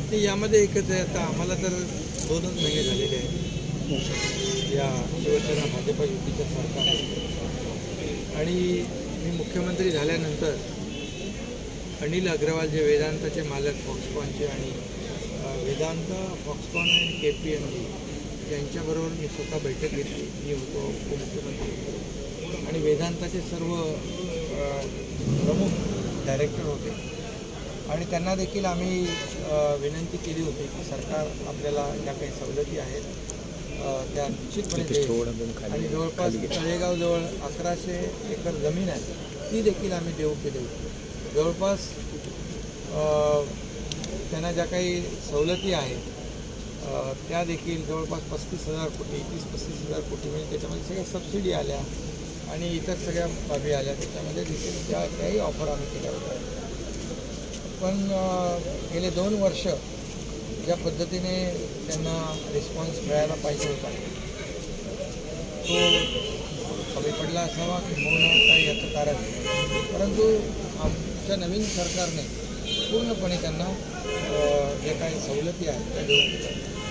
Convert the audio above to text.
ते यामध्ये एकच आहे, आता आम्हाला तर 2च महिने झालेले आहेत या शिवसेना भाजप युतीच्या सरकार आणि मी मुख्यमंत्री झाल्यानंतर अनिल अग्रवाल जे वेदांताचे मालक फॉक्सकॉनचे आणि वेदांत फॉक्सकॉन आणि KPMG यांच्याबरोबर मी स्वतः बैठक घेतली. मी होतो उपमुख्यमंत्री आणि वेदांताचे सर्व प्रमुख डायरेक्टर होते आणि त्यांना देखील आम्ही विनंती केली होती की सरकार आपल्याला ज्या काही सवलती आहेत त्या निश्चितपणे देईल आणि जवळपास तळेगावजवळ 1100 एकर जमीन आहे ती देखील आम्ही देऊ केली होती. जवळपास त्यांना ज्या काही सवलती आहेत त्या देखील जवळपास 35,000 कोटी 30-35,000 कोटी म्हणजे त्याच्यामध्ये सगळ्या सबसिडी आल्या आणि इतर सगळ्या बाबी आल्या त्याच्यामध्ये देखील त्याही ऑफर आम्ही केल्या होत्या. पण गेले 2 वर्ष ज्या पद्धतीने त्यांना रिस्पॉन्स मिळायला पाहिजे होता तो कमी पडला असावा किंवा काय याचं कारण, परंतु आमच्या नवीन सरकारने पूर्णपणे त्यांना ज्या काही सवलती आहेत त्या देऊ